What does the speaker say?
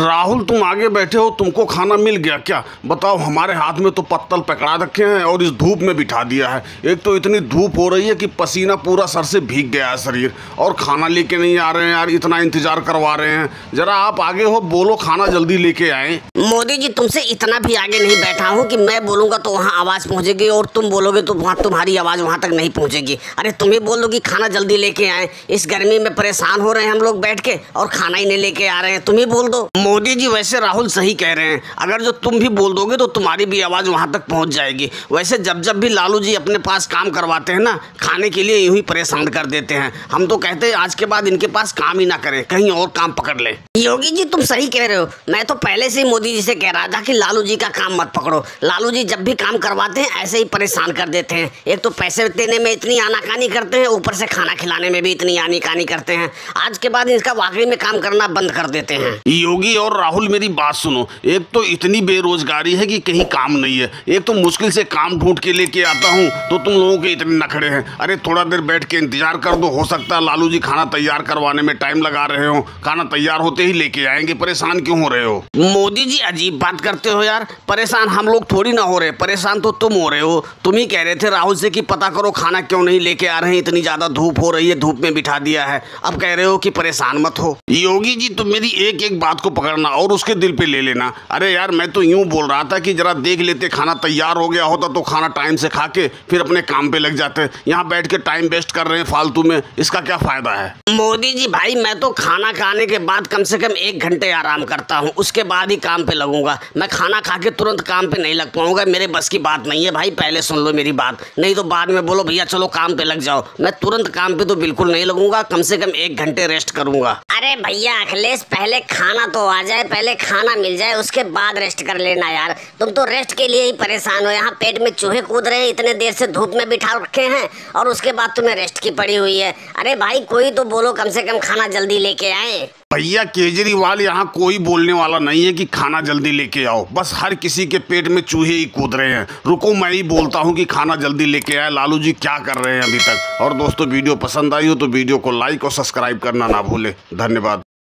राहुल तुम आगे बैठे हो, तुमको खाना मिल गया क्या? बताओ, हमारे हाथ में तो पत्तल पकड़ा रखे हैं और इस धूप में बिठा दिया है। एक तो इतनी धूप हो रही है कि पसीना पूरा सर से भीग गया है शरीर, और खाना लेके नहीं आ रहे हैं यार, इतना इंतजार करवा रहे हैं। जरा आप आगे हो, बोलो खाना जल्दी लेके आए। मोदी जी, तुमसे इतना भी आगे नहीं बैठा हूँ कि मैं बोलूंगा तो वहाँ आवाज पहुँचेगी और तुम बोलोगे तो वहाँ तुम्हारी आवाज वहाँ तक नहीं पहुँचेगी। अरे तुम ही बोल दो कि खाना जल्दी लेके आए। इस गर्मी में परेशान हो रहे हैं हम लोग बैठ के और खाना ही नहीं लेके आ रहे हैं, तुम ही बोल दो। मोदी जी, वैसे राहुल सही कह रहे हैं, अगर जो तुम भी बोल दोगे तो तुम्हारी भी आवाज वहाँ तक पहुँच जाएगी। वैसे जब जब भी लालू जी अपने पास काम करवाते हैं ना, खाने के लिए यूं ही परेशान कर देते हैं। हम तो कहते हैं आज के बाद इनके पास काम ही ना करें, कहीं और काम पकड़ ले। योगी जी, तुम सही कह रहे हो। मैं तो पहले से ही मोदी जी से कह रहा था कि लालू जी का काम मत पकड़ो। लालू जी जब भी काम करवाते हैं ऐसे ही परेशान कर देते हैं। एक तो पैसे देने में इतनी आनाकानी करते हैं, ऊपर से खाना खिलाने में भी इतनी आनाकानी करते हैं। आज के बाद इसका वाकई में काम करना बंद कर देते हैं। योगी और राहुल, मेरी बात सुनो। एक तो इतनी बेरोजगारी है कि कहीं काम नहीं है, एक तो मुश्किल से काम ढूंढ के लेके आता हूँ तो तुम लोगों के इतने नखरे हैं। अरे थोड़ा देर बैठ के इंतजार कर दो, हो सकता है लालू जी खाना तैयार करवाने में टाइम लगा रहे हो। खाना तैयार होते ही लेके आएंगे, परेशान क्यों हो रहे हो? मोदी जी, अजीब बात करते हो यार। परेशान हम लोग थोड़ी ना हो रहे, परेशान तो तुम हो रहे हो। तुम ही कह रहे थे राहुल से कि पता करो खाना क्यों नहीं लेके आ रहे हैं, इतनी ज्यादा धूप हो रही है, धूप में बिठा दिया है। अब कह रहे हो कि परेशान मत हो। योगी जी, तुम मेरी एक एक बात को पकड़ना और उसके दिल पे ले लेना। अरे यार, मैं तो यूं बोल रहा था कि जरा देख लेते, खाना तैयार हो गया होता तो खाना टाइम से खा के फिर अपने काम पे लग जाते। यहाँ बैठ के टाइम वेस्ट कर रहे हैं फालतू में, इसका क्या फायदा है? मोदी जी भाई, मैं तो खाना खाने के बाद कम से कम 1 घंटे आराम करता हूँ, उसके बाद ही काम पे लगूंगा। मैं खाना खा के तुरंत काम पे नहीं लग पाऊंगा, मेरे बस की बात नहीं है भाई। पहले सुन लो मेरी बात, नहीं तो बाद में बोलो भैया चलो काम पे लग जाओ। मैं तुरंत काम पे तो बिल्कुल नहीं लगूंगा, कम से कम 1 घंटे रेस्ट करूंगा। अरे भैया अखिलेश, पहले खाना तो आ जाए, पहले खाना मिल जाए, उसके बाद रेस्ट कर लेना यार। तुम तो रेस्ट के लिए ही परेशान हो। यहाँ पेट में चूहे कूद रहे हैं, इतने देर से धूप में बिठा रखे हैं और उसके बाद तुम्हें रेस्ट की पड़ी हुई है। अरे भाई कोई तो बोलो, कम से कम खाना जल्दी लेके आए। भैया केजरीवाल, यहाँ कोई बोलने वाला नहीं है कि खाना जल्दी लेके आओ, बस हर किसी के पेट में चूहे ही कूद रहे हैं। रुको, मैं ही बोलता हूँ कि खाना जल्दी लेके आए। लालू जी क्या कर रहे हैं अभी तक? और दोस्तों, वीडियो पसंद आई हो तो वीडियो को लाइक और सब्सक्राइब करना ना भूले। धन्यवाद।